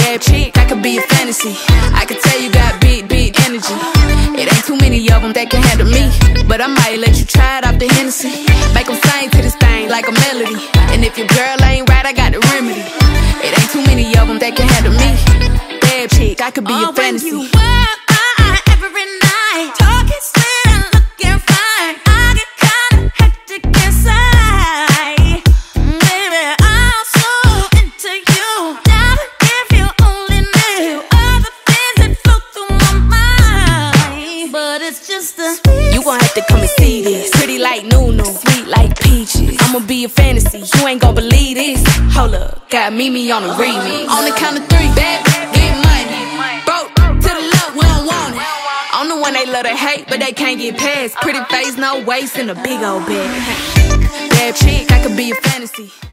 Bad chick, I could be a fantasy. I could tell you got big energy. It ain't too many of them that can handle me, but I might let you try it off the Hennessy. Make them sing to this thing like a melody. And if your girl ain't right, I got the remedy. It ain't too many of them that can handle me. Bad chick, I could be a fantasy. When you work every night, talking sweet and looking fine, I get kinda hectic inside. Baby, I'm so into you. Now if you only knew all the things that flow through my mind. But it's just a you gon' have to come and see this. Pretty like Nunu, sweet like peaches. I'ma be a fantasy, you ain't gon' believe this. Hold up, got Mimi on the remix. On the count of 3, bad, get money. Broke to the left, we don't want it. I'm the one they love to hate, but they can't get past. Pretty face, no waist, and a big old bag. Bad chick, I could be a fantasy.